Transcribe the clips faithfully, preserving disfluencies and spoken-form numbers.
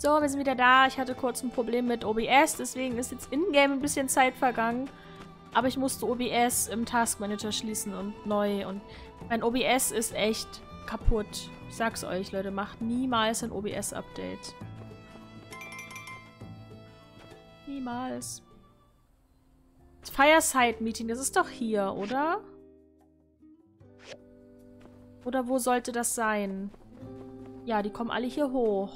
So, wir sind wieder da. Ich hatte kurz ein Problem mit O B S, deswegen ist jetzt in-game ein bisschen Zeit vergangen. Aber ich musste O B S im Task Manager schließen und neu. Und mein O B S ist echt kaputt. Ich sag's euch, Leute, macht niemals ein O B S-Update. Niemals. Das Fireside-Meeting, das ist doch hier, oder? Oder wo sollte das sein? Ja, die kommen alle hier hoch.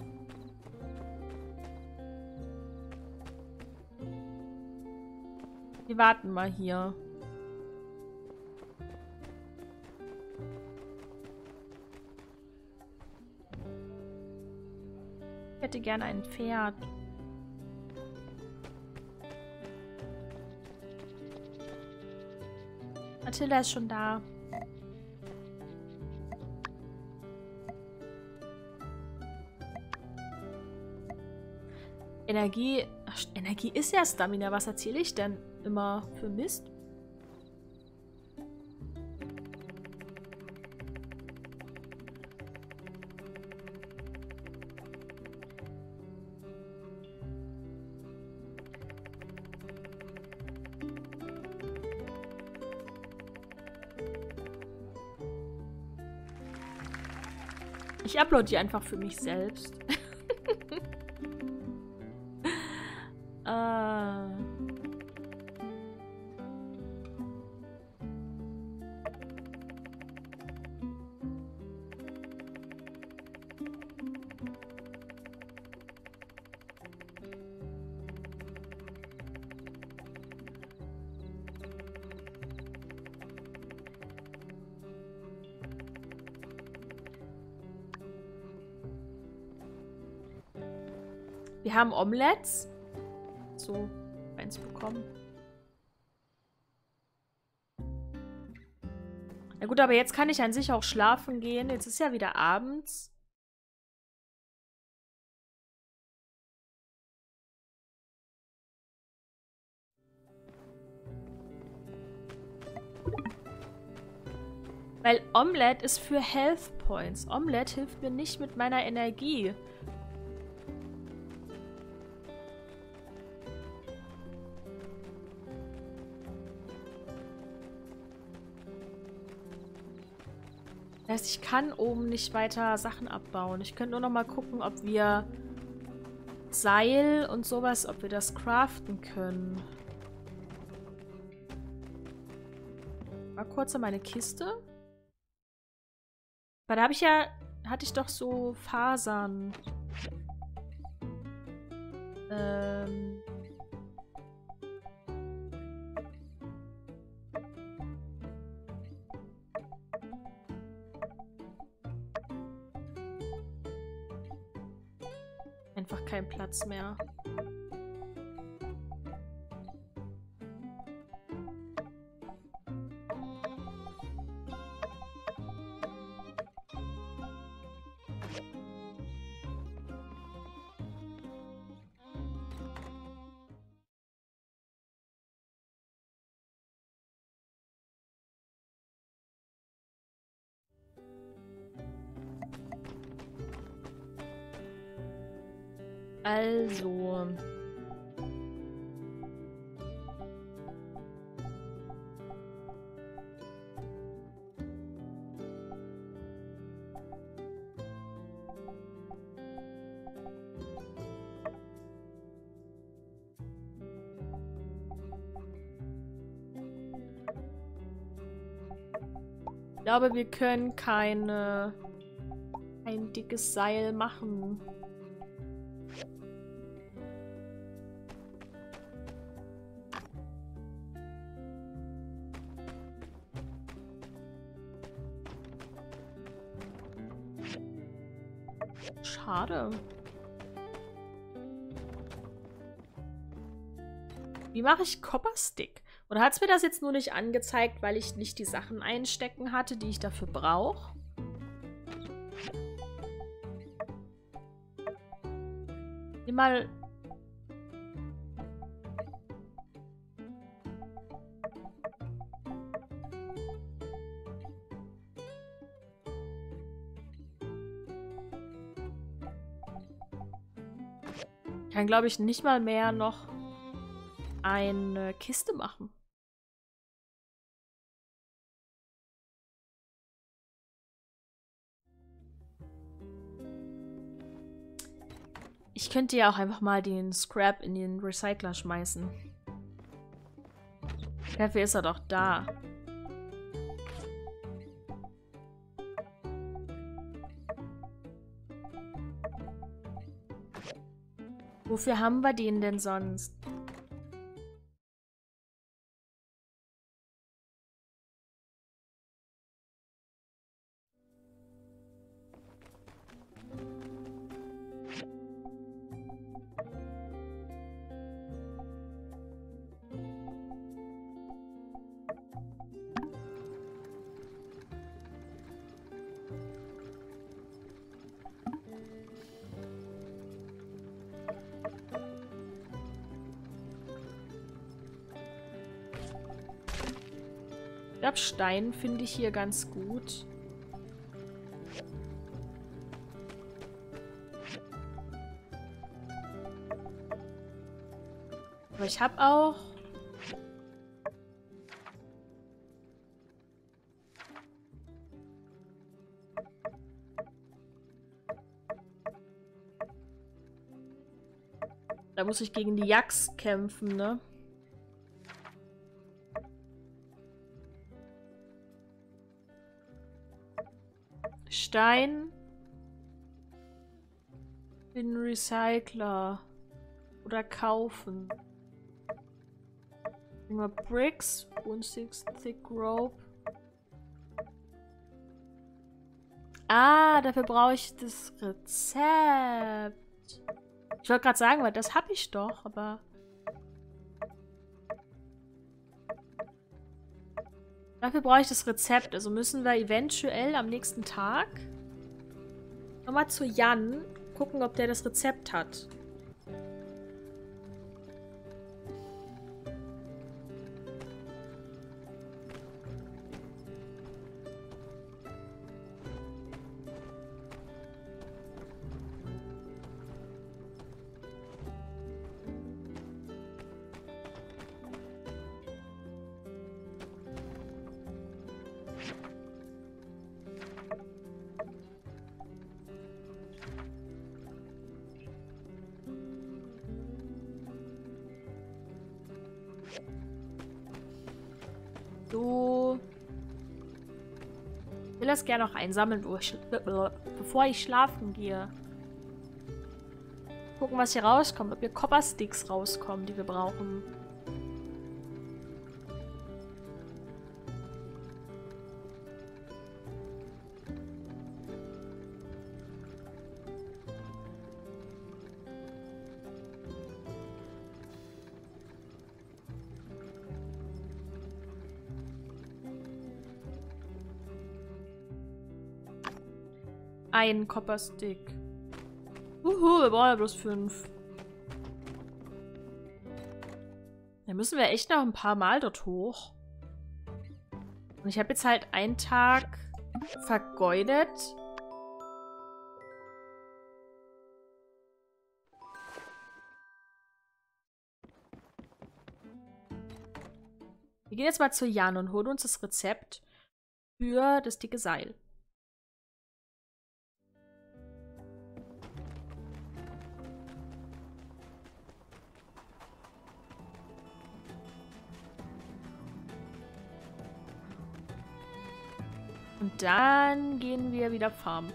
Wir warten mal hier. Ich hätte gerne ein Pferd. Attila ist schon da. Energie... Ach, Energie ist ja Stamina. Was erzähle ich denn immer für Mist? Ich upload die einfach für mich selbst. äh. Wir haben Omelettes. So, eins bekommen. Na gut, aber jetzt kann ich an sich auch schlafen gehen. Jetzt ist ja wieder abends. Weil Omelette ist für Health Points. Omelette hilft mir nicht mit meiner Energie. Das heißt, ich kann oben nicht weiter Sachen abbauen. Ich könnte nur noch mal gucken, ob wir Seil und sowas, ob wir das craften können. Mal kurz an meine Kiste. Weil da habe ich ja, hatte ich doch so Fasern. Ähm... Einfach kein Platz mehr. Also. Ich glaube, wir können keine, kein dickes Seil machen. Schade. Wie mache ich Copperstick? Oder hat es mir das jetzt nur nicht angezeigt, weil ich nicht die Sachen einstecken hatte, die ich dafür brauche? Nimm mal... Ich kann, glaube ich, nicht mal mehr noch eine Kiste machen. Ich könnte ja auch einfach mal den Scrap in den Recycler schmeißen. Dafür ist er doch da. Wofür haben wir den denn sonst? Ich glaube, Stein finde ich hier ganz gut. Aber ich habe auch... Da muss ich gegen die Yaks kämpfen, ne? Stein. Den Recycler. Oder kaufen. Immer Bricks. One six thick rope. Ah, dafür brauche ich das Rezept. Ich wollte gerade sagen, weil das habe ich doch, aber... Dafür brauche ich das Rezept. Also müssen wir eventuell am nächsten Tag nochmal zu Jan gucken, ob der das Rezept hat. So. Ich will das gerne noch einsammeln, bevor ich schlafen gehe. Gucken, was hier rauskommt. Ob hier Copper-Sticks rauskommen, die wir brauchen. Ein Copper-Stick. Uhu, wir brauchen ja bloß fünf. Dann müssen wir echt noch ein paar Mal dort hoch. Und ich habe jetzt halt einen Tag vergeudet. Wir gehen jetzt mal zu Jan und holen uns das Rezept für das dicke Seil. Und dann gehen wir wieder farmen.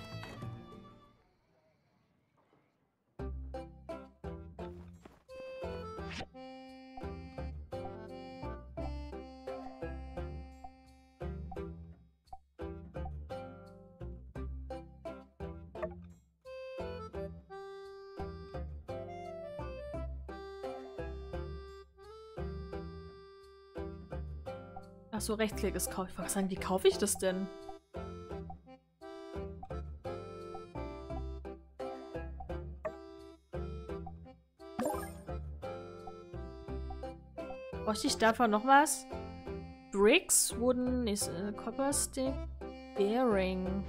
Ach so, Rechtsklick ist kaufen. Ich wollte sagen, wie kaufe ich das denn? Bräuchte ich davon noch was? Bricks wurden... ist äh, Copper Stick. Bearing.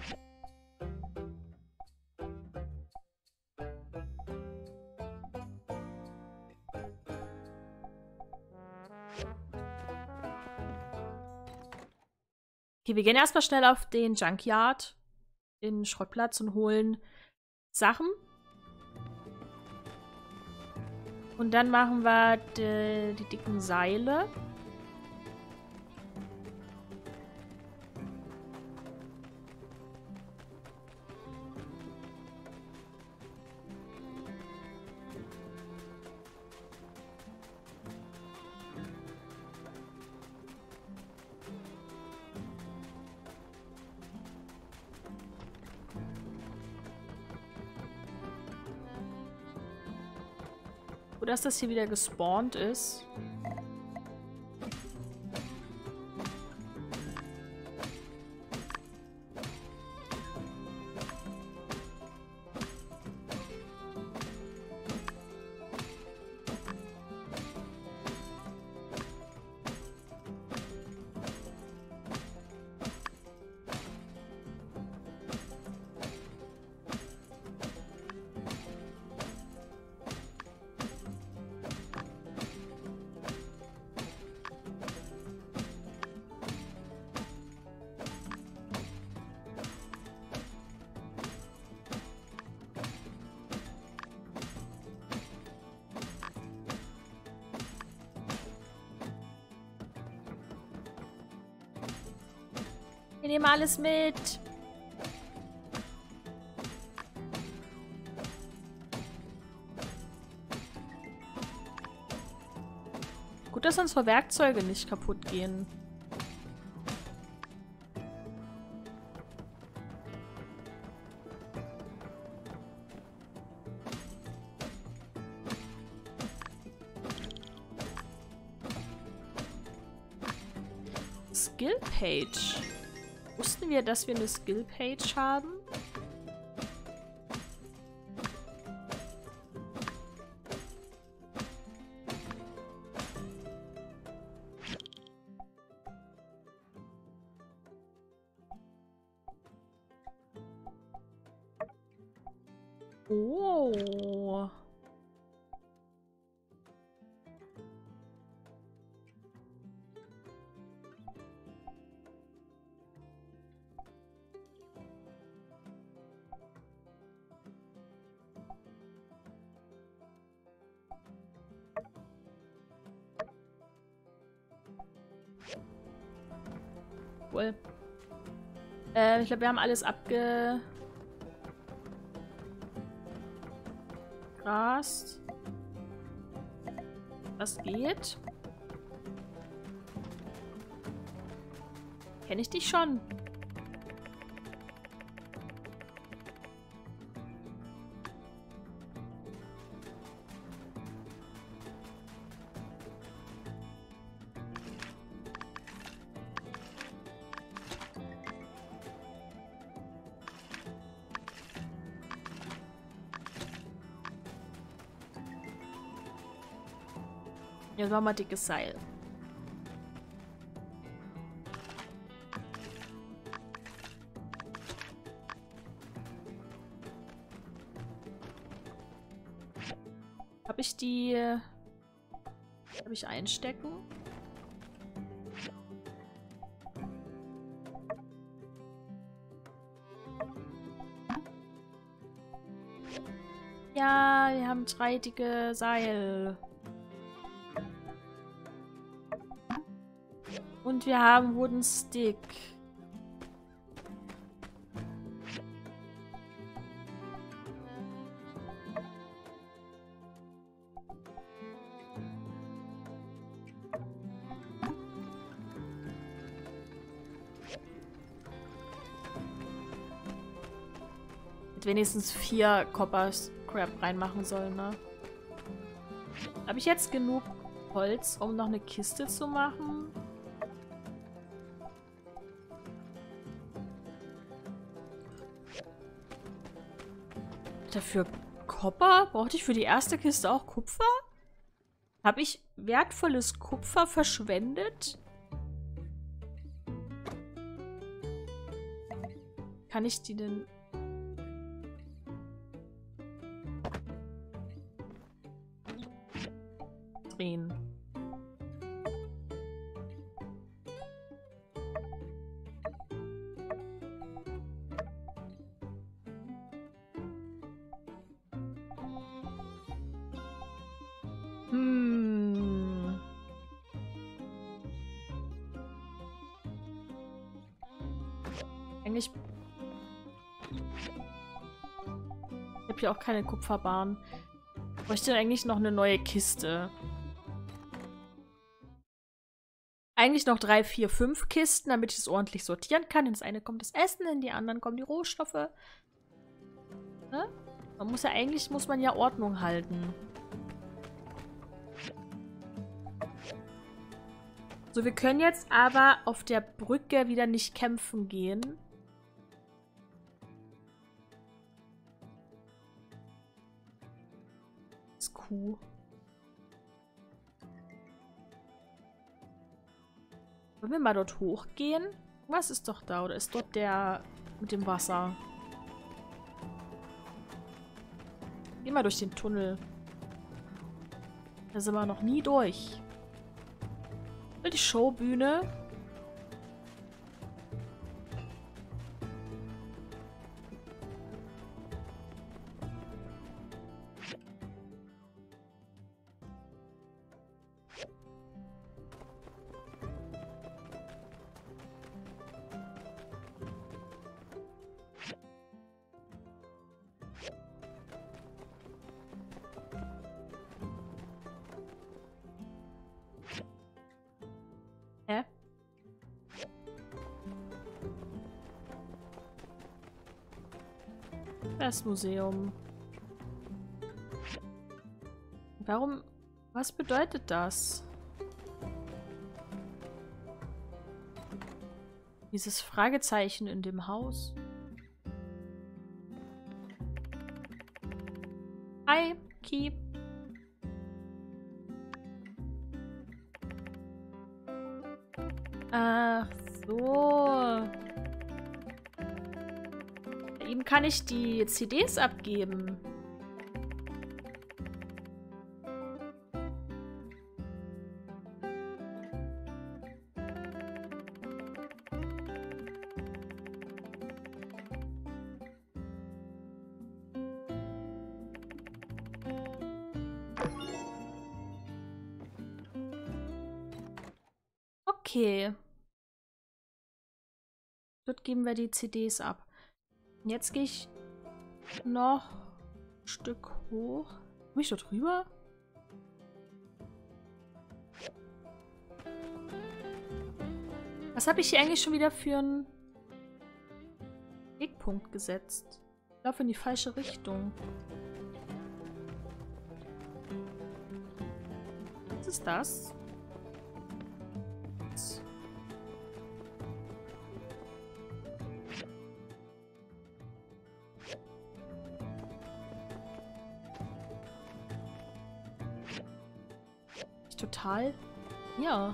Okay, wir gehen erstmal schnell auf den Junkyard, den Schrottplatz und holen Sachen. Und dann machen wir die, die dicken Seile. Dass das hier wieder gespawnt ist. Wir nehmen alles mit. Gut, dass unsere Werkzeuge nicht kaputt gehen. Skill-Page. Wussten wir, dass wir eine Skill-Page haben? Oh. Cool. Äh, ich glaube, wir haben alles abgegrast. Was geht? Kenne ich dich schon? Jetzt machen wir dickes Seil. Habe ich die... Habe ich einstecken? Ja, wir haben drei dicke Seil. Und wir haben Wooden Stick. Hätte wenigstens vier Copper Scrap reinmachen sollen, ne? Habe ich jetzt genug Holz, um noch eine Kiste zu machen? Dafür Kupfer? Brauchte ich für die erste Kiste auch Kupfer? Habe ich wertvolles Kupfer verschwendet? Kann ich die denn... drehen? Hm. Eigentlich... Ich habe hier auch keine Kupferbahn. Ich bräuchte eigentlich noch eine neue Kiste. Eigentlich noch drei, vier, fünf Kisten, damit ich es ordentlich sortieren kann. In das eine kommt das Essen, in die anderen kommen die Rohstoffe. Ne? Man muss ja eigentlich, muss man ja Ordnung halten. So, wir können jetzt aber auf der Brücke wieder nicht kämpfen gehen. Das ist Kuh. Wollen wir mal dort hochgehen? Was ist doch da? Oder ist dort der mit dem Wasser? Gehen wir durch den Tunnel. Da sind wir noch nie durch. Die Showbühne. Hä? Das Museum. Warum? Was bedeutet das? Dieses Fragezeichen in dem Haus. Hi, Key. Ach so. Ihm kann ich die C Ds abgeben. Okay. Dort geben wir die C Ds ab. Und jetzt gehe ich noch ein Stück hoch. Komme ich dort rüber? Was habe ich hier eigentlich schon wieder für einen Wegpunkt gesetzt? Ich laufe in die falsche Richtung. Was ist das? Total. Ja.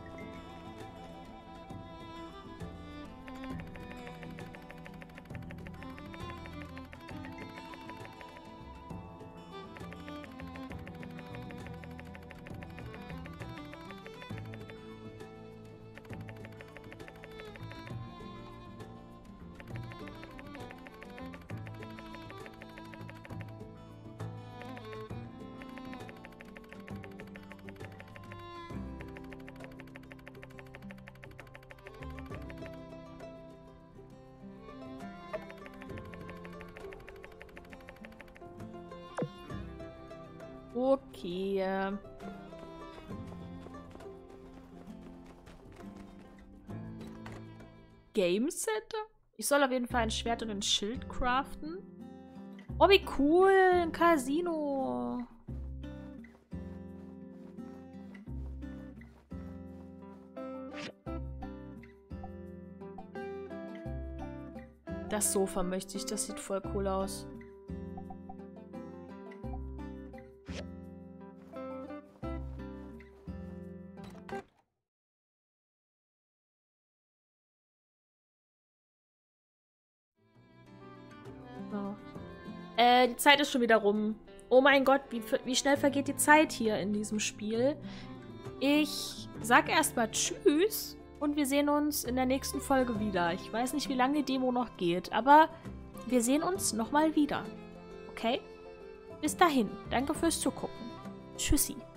Okay. Game Center? Ich soll auf jeden Fall ein Schwert und ein Schild craften. Oh, wie cool. Ein Casino. Das Sofa möchte ich. Das sieht voll cool aus. Äh, die Zeit ist schon wieder rum. Oh mein Gott, wie, wie schnell vergeht die Zeit hier in diesem Spiel. Ich sag erstmal Tschüss und wir sehen uns in der nächsten Folge wieder. Ich weiß nicht, wie lange die Demo noch geht, aber wir sehen uns nochmal wieder. Okay? Bis dahin. Danke fürs Zugucken. Tschüssi.